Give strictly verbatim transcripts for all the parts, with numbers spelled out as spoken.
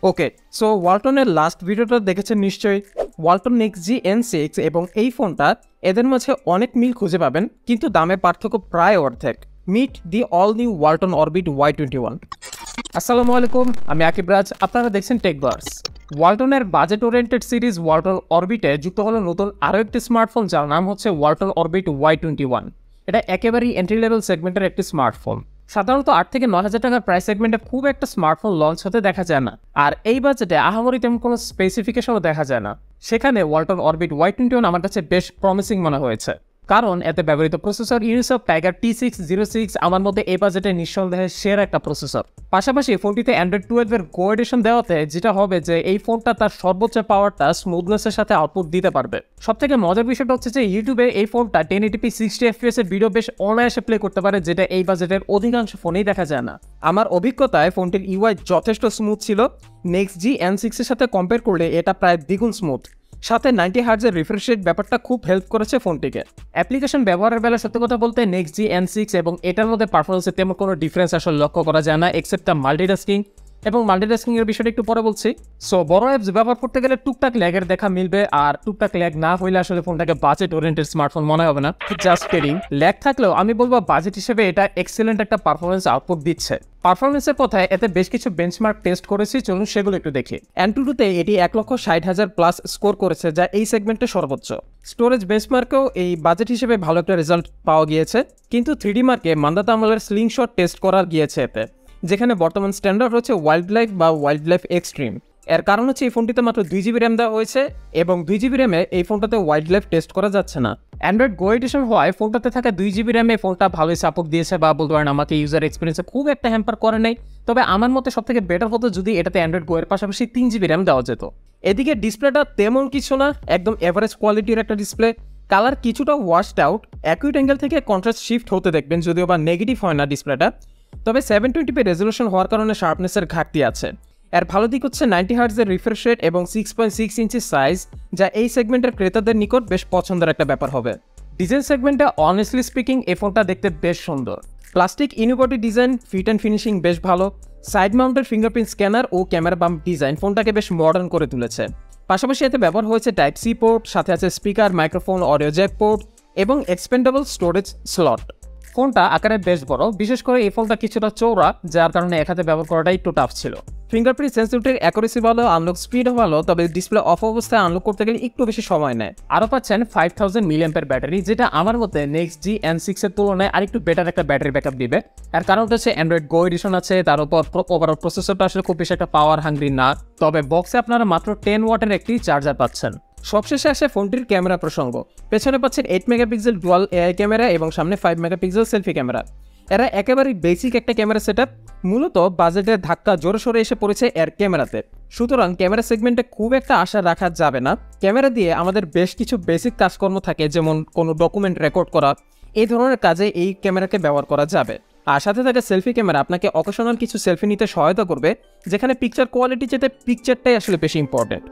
ওকে, so ওয়ালটনের last ভিডিওটা দেখেছেন নিশ্চয়ই। Walton next G N six এবং এই ফোনটা এদের মাঝে অনেক মিল খুঁজে পাবেন, কিন্তু দামের পার্থক্য প্রায় অর্ধেক। Meet the all new Walton orbit Y twenty one. আসসালামু আলাইকুম, আমি আকিব রাজ, আপনারা দেখছেন টেকভার্স। ওয়ালটনের বাজেট ওরিয়েন্টেড সিরিজ ওয়ালটন অরবিটে যুক্ত হলো নতুন আরও একটি স্মার্টফোন, যার নাম হচ্ছে ওয়ালটন অরবিট ওয়াই টোয়েন্টি ওয়ান। এটা একেবারেই এন্ট্রি লেভেল সেগমেন্টের একটি স্মার্টফোন। সাধারণত আট থেকে নয় হাজার টাকার প্রাইস সেগমেন্টে খুব একটা স্মার্টফোন লঞ্চ হতে দেখা যায় না, আর এই বাজেটে আহামরি তেমন কোনো স্পেসিফিকেশনও দেখা যায় না। সেখানে Walton orbit Y twenty one আমার কাছে বেশ প্রমিসিং মনে হয়েছে, কারণ এতে ব্যবহৃত processor Unisoc Tiger T six zero six আমার মধ্যে এই বাজেটে নিঃসন্দেহে সেরা একটা প্রসেসর। পাশাপাশি ফোনটিতে অ্যান্ড্রয়েড টুয়েলভ এর গো এডিশন দেওয়াতে যেটা হবে যে এই ফোনটা তার সর্বোচ্চ পাওয়ারটা স্মুথনেসের সাথে আউটপুট দিতে পারবে। সব থেকে মজার বিষয়টা হচ্ছে যে ইউটিউবে এই ফোনটা ten eighty P sixty FPS এর ভিডিও বেশ অনায়াসে প্লে করতে পারে, যেটা এই বাজেটের অধিকাংশ ফোনেই দেখা যায় না। আমার অভিজ্ঞতায় ফোনটির ইউআই যথেষ্ট স্মুথ ছিল। নেক্সট জি এন সিক্স এর সাথে কম্পেয়ার করলে এটা প্রায় দ্বিগুণ স্মুথ। সাথে নাইনটি হার্টজের রিফ্রেশ রেট ব্যাপারটা খুব হেল্প করেছে ফোনটিকে। অ্যাপ্লিকেশন ব্যবহারের বেলা সত্যি কথা বলতে নেক্সট জি এন সিক্স এবং এটার মধ্যে পারফরমেন্সে তেমন কোনো ডিফারেন্স আসলে লক্ষ্য করা যায় না, এক্সেপ্ট দ্য মাল্টিটাস্কিং। এবং মাল্টিটাস্কিং এর বিষয়টা একটু পরে বলছি। সো বড় অ্যাপস ব্যবহার করতে গেলে টুকটাক ল্যাগের দেখা মিলবে, আর টুকটাক ল্যাগ না হইলে আসলে ফোনটাকে বাজেট ওরিয়েন্টেড স্মার্টফোন মনে হবে না। জাস্ট কিডিং, ল্যাগ থাকলেও আমি বলবো বাজেট হিসেবে এটা এক্সেলেন্ট একটা পারফরমেন্স আউটপুট দিচ্ছে। পারফরমেন্সের কথায় এতে বেশ কিছু বেঞ্চমার্ক টেস্ট করেছি, চলুন সেগুলো একটু দেখি। অ্যান্টুটুতে এটি এক লক্ষ ষাট হাজার প্লাস স্কোর করেছে, যা এই সেগমেন্টে সর্বোচ্চ। স্টোরেজ বেঞ্চমার্কেও এই বাজেট হিসেবে ভালো একটা রেজাল্ট পাওয়া গিয়েছে, কিন্তু থ্রিডি মার্কে মান্দাতা আমলের স্লিংশট টেস্ট করা গিয়েছে এতে, যেখানে বর্তমান স্ট্যান্ডার্ড হচ্ছে ওয়াইল্ড লাইফ বা ওয়াইল্ড লাইফ এক্সট্রিম। এর কারণ হচ্ছে এই ফোনটিতে মাত্র দুই জিবি র্যাম দেওয়া হয়েছে, এবং দুই জিবি র্যামে এই ফোনটাতে ওয়াইল্ড লাইফ টেস্ট করা যাচ্ছে না। অ্যান্ড্রয়েড গো এডিশন হওয়ায় ফোনটাতে থাকা দুই জিবি র্যামে ফোনটা ভালোই সাপোর্ট দিয়েছে, বা বলতে পারেন আমাকে ইউজার এক্সপিরিয়েন্সে খুব একটা হ্যাম্পার করে নেই। তবে আমার মতে সব থেকে বেটার হতো যদি এটাতে অ্যান্ড্রয়েড গো এর পাশাপাশি তিন জিবি র্যাম দেওয়া যেত। এদিকে ডিসপ্লেটা তেমন কিছু না, একদম এভারেজ কোয়ালিটির একটা ডিসপ্লে। কালার কিছুটা ওয়াশড আউট, অ্যাকুইট অ্যাঙ্গেল থেকে কন্ট্রাস্ট শিফট হতে দেখবেন, যদিও বা নেগেটিভ হয় না ডিসপ্লেটা। তবে সেভেন টোয়েন্টি পি রেজলিউশন হওয়ার কারণে শার্পনেসের ঘাটতি আছে। এর ভালো দিক হচ্ছে নাইনটি হার্টজের রিফ্রেশ রেট এবং six point six inch size, যা এই সেগমেন্টের ক্রেতাদের নিকট বেশ পছন্দের একটা ব্যাপার হবে। ডিজাইন সেগমেন্টে অনেস্টলি স্পিকিং এই ফোনটা দেখতে বেশ সুন্দর। Plastic unibody design, fit and finishing বেশ ভালো। সাইড মাউন্টের ফিঙ্গারপ্রিন্ট স্ক্যানার ও ক্যামেরা বাম্প ডিজাইন ফোনটাকে বেশ মডার্ন করে তুলেছে। পাশাপাশি এতে ব্যবহার হয়েছে টাইপ সি পোর্ট, সাথে আছে speaker, microphone, audio jack port এবং এক্সপেন্ডেবল স্টোরেজ স্লট। ফোনটা আকারে বেশ বড়, বিশেষ করে এই ফোনটা কিছুটা চৌড়া, যার কারণে এক হাতে ব্যবহার করাটাই একটু টাফ ছিল। ফিঙ্গারপ্রিন্ট সেন্সিটিভিটির অ্যাকুরেসি ভালো, আনলক স্পিডও ভালো, তবে ডিসপ্লে অফ অবস্থায় আনলক করতে গেলে একটু বেশি সময় নেয়। আরও পাচ্ছেন ফাইভ থাউজেন্ড মিলিঅ্যাম্পিয়ার ব্যাটারি, যেটা আমার মতে নেক্সট জি এন সিক্স এর তুলনায় আরেকটু বেটার একটা ব্যাটারি ব্যাকআপ দিবে। এর কারণ হচ্ছে অ্যান্ড্রয়েড গো এডিশন আছে, তার উপর ওভারঅল প্রসেসরটা আসলে খুব বেশি একটা পাওয়ার হাঙ্গ্রি না। তবে বক্সে আপনারা মাত্র টেন ওয়াটের একটি চার্জার পাচ্ছেন। সবশেষে আসে ফোনটির ক্যামেরা প্রসঙ্গ। পেছনে পাচ্ছেন eight megapixel dual AI camera এবং সামনে ফাইভ মেগাপিক্সেল সেলফি ক্যামেরা। এরা একেবারেই বেসিক একটা ক্যামেরা সেটআপ। মূলত বাজেটের ধাক্কা জোরে সোরে এসে পড়েছে এর ক্যামেরাতে, সুতরাং ক্যামেরা সেগমেন্টে খুব একটা আশা রাখা যাবে না। ক্যামেরা দিয়ে আমাদের বেশ কিছু বেসিক কাজকর্ম থাকে, যেমন কোনো ডকুমেন্ট রেকর্ড করা, এই ধরনের কাজে এই ক্যামেরাকে ব্যবহার করা যাবে। আর সাথে থাকে সেলফি ক্যামেরা, আপনাকে অকেশনাল কিছু সেলফি নিতে সহায়তা করবে, যেখানে পিকচার কোয়ালিটি যেতে পিকচারটাই আসলে বেশি ইম্পর্টেন্ট।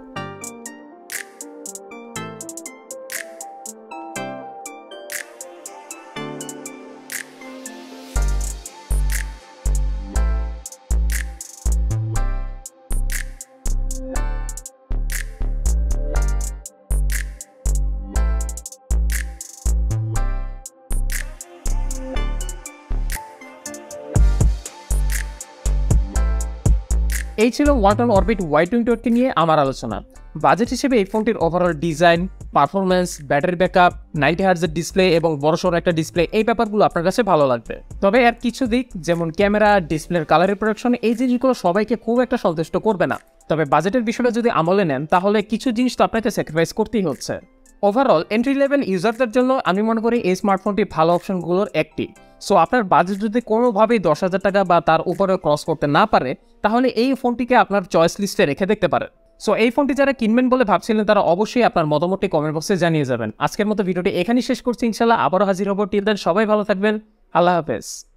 এই ছিল Walton orbit Y twenty one কে নিয়ে আমার আলোচনা। বাজেট হিসেবে এই ফোনটির overall design, performance, battery backup, ninety হার্টজের ডিসপ্লে এবং বড়সড় একটা ডিসপ্লে, এই ব্যাপারগুলো আপনার কাছে ভালো লাগবে। তবে এর কিছু দিক, যেমন ক্যামেরা, ডিসপ্লের কালার রিপ্রোডাকশন, এই জিনিসগুলো সবাইকে খুব একটা সন্তুষ্ট করবে না। তবে বাজেটের বিষয়টা যদি আমলে নেন, তাহলে কিছু জিনিস তো আপনাকে স্যাক্রিফাইস করতেই হচ্ছে। ওভারঅল এন্ট্রি লেভেল ইউজারদের জন্য আমি মনে করি এই স্মার্টফোনটি ভালো অপশনগুলোর একটি। সো আপনার বাজেট যদি কোনোভাবেই দশ হাজার টাকা বা তার উপরে ক্রস করতে না পারে, তাহলে এই ফোনটিকে আপনার চয়েস লিস্টে রেখে দেখতে পারেন। সো এই ফোনটি যারা কিনবেন বলে ভাবছিলেন, তারা অবশ্যই আপনার মতামতটি কমেন্ট বক্সে জানিয়ে যাবেন। আজকের মতো ভিডিওটি এখানেই শেষ করছি, ইনশাল্লাহ আবারও হাজির হবো। টিল দেন সবাই ভালো থাকবেন, আল্লাহ হাফেজ।